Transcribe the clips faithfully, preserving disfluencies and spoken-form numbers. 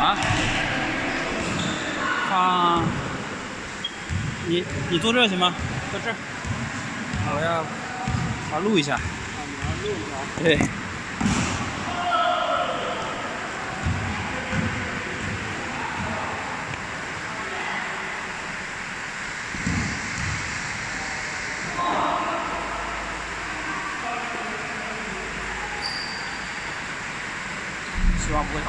啊？放你你坐这儿行吗？坐这儿。我要把录一下。 啊，你要录一下。 对。希望不会倒。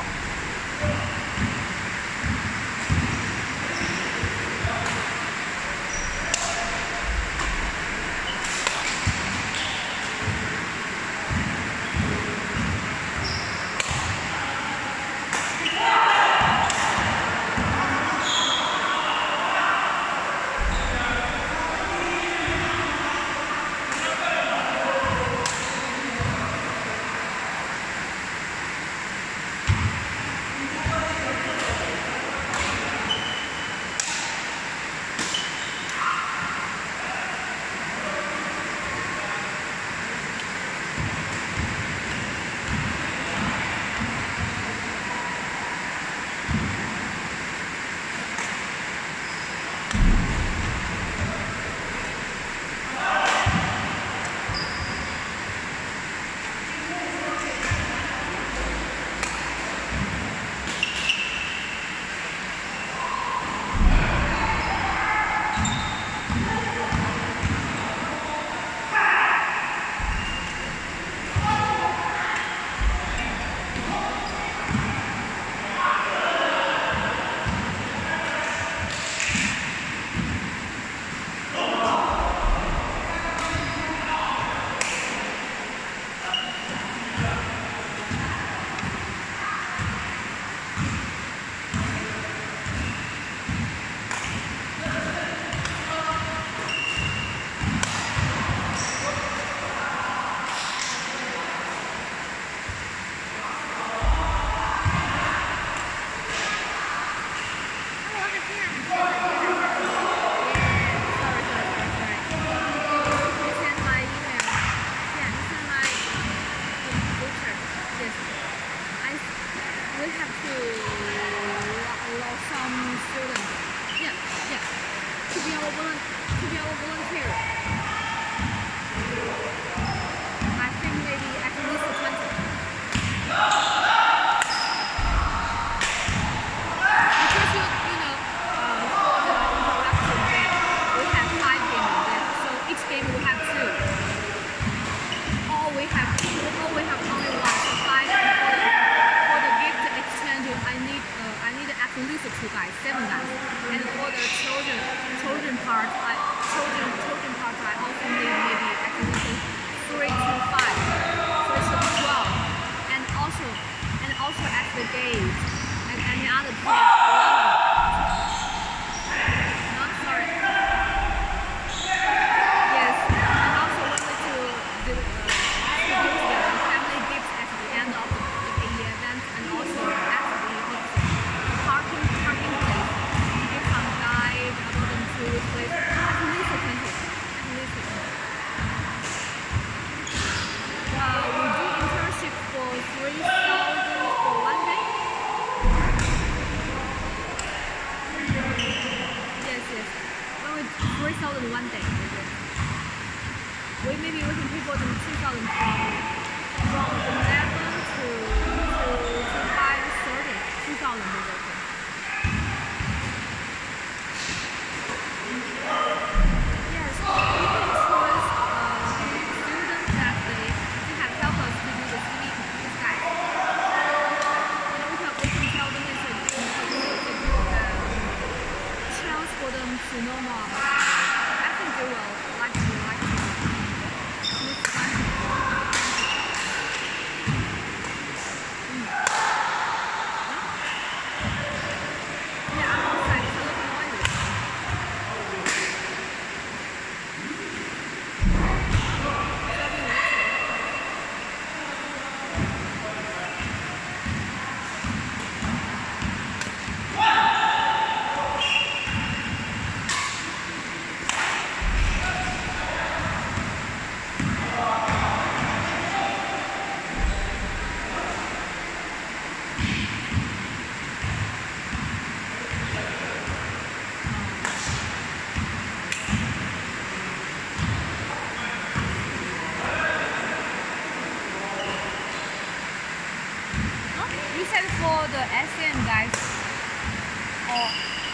Huh? You said for the S M guys. Or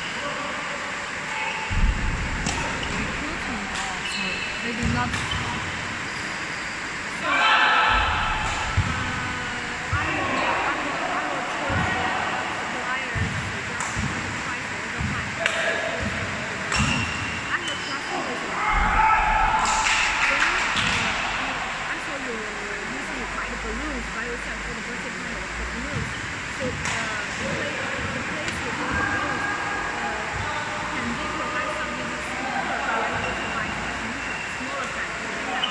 recruiting guys. So they do not. So, uh, I will, I will, I will choose the suppliers adjustment to the price over time. I'm the customer. Then uh, I saw you using quite balloons by yourself for the birthday party for balloons. So uh, the place, the place you do the balloons, uh, can they provide something smaller, but I want to buy as usual, smaller size for them?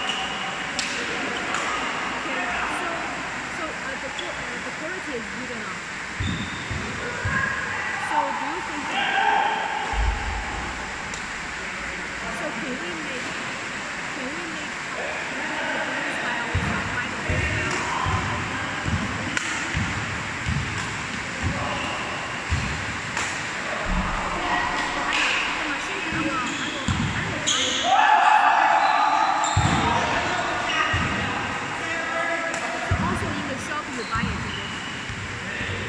Okay, so so uh, the qu- uh, the quality is good enough. So do you think? So can we make can we make can we make the balloons by ourselves, buy the balloons by ourselves? The machine, I will, I will, I will try it. So also in the shop you buy it, is it?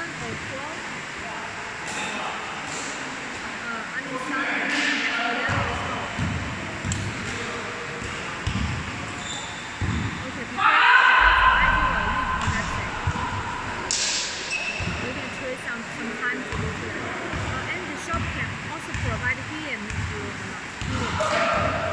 seven or twelve. Uh, I mean Sunday. Tomorrow is off. Okay, because I do a leave on that day. We can choose some some time to go to that. Uh, and the shop can also provide P M if you want.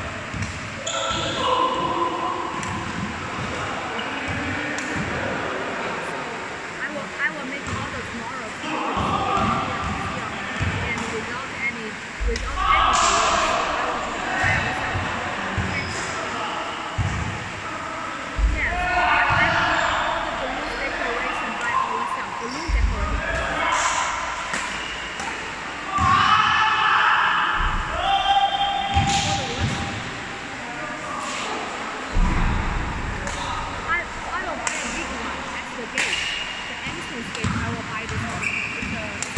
I will I will make an order tomorrow to make it here, and without any without any delays. I will prepare myself. Okay. Yes, I will order balloon decoration by ourselves. Balloon decoration. I I will buy a big one at the gate. The entrance gate, I will buy this one. It's a